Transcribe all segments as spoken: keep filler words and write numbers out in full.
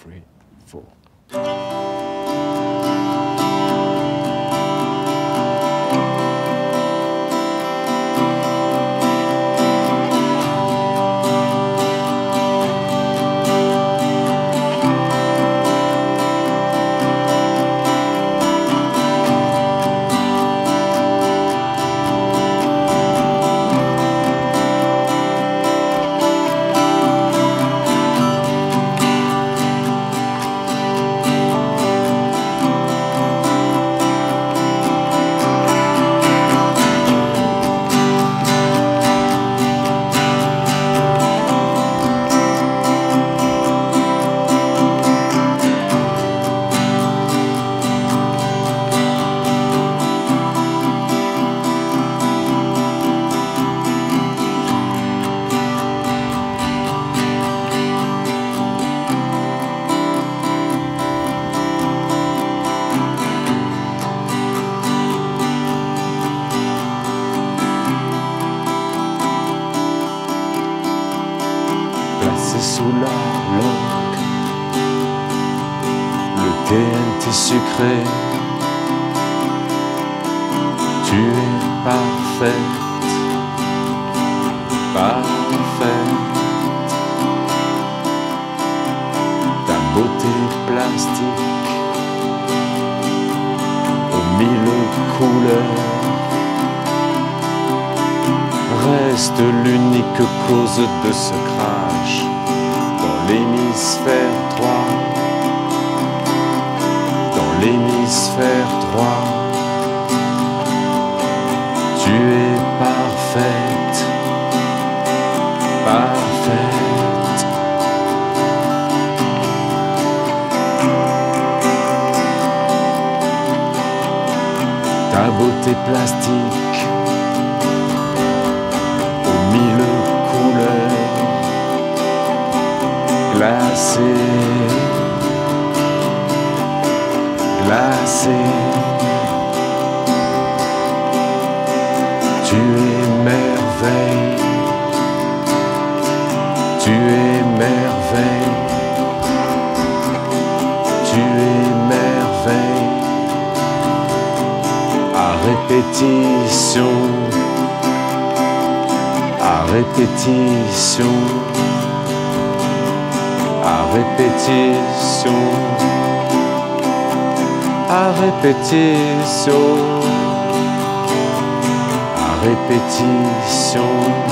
three, four. Placé sous la langue, le T N T sucré, tu es parfaite, parfaite. Ta beauté plastique, aux mille couleurs, reste l'unique cause de ce crash dans l'hémisphère droit, dans l'hémisphère droit. Tu es parfaite, parfaite. Ta beauté plastique, mille couleurs, glacées, glacées. Tu es merveille, tu es merveille, tu es merveille. À répétition, à répétition, à répétition, à répétition, à répétition,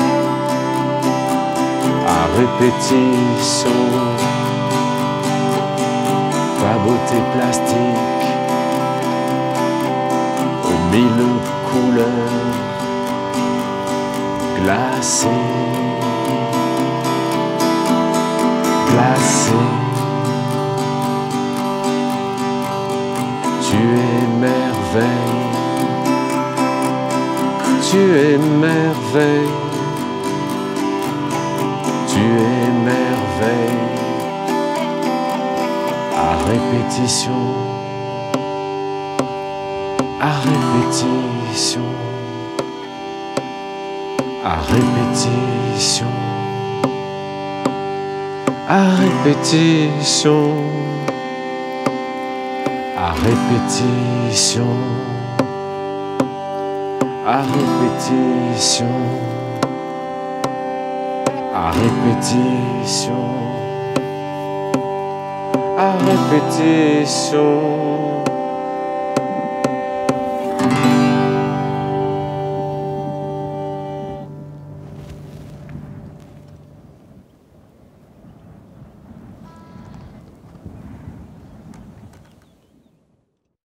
à répétition. Ta beauté plastique, aux mille couleurs, glacé, glacé. Tu es merveille, tu es merveille, tu es merveille. À répétition, à répétition, à répétition, à répétition, à répétition, à répétition, à répétition, à répétition.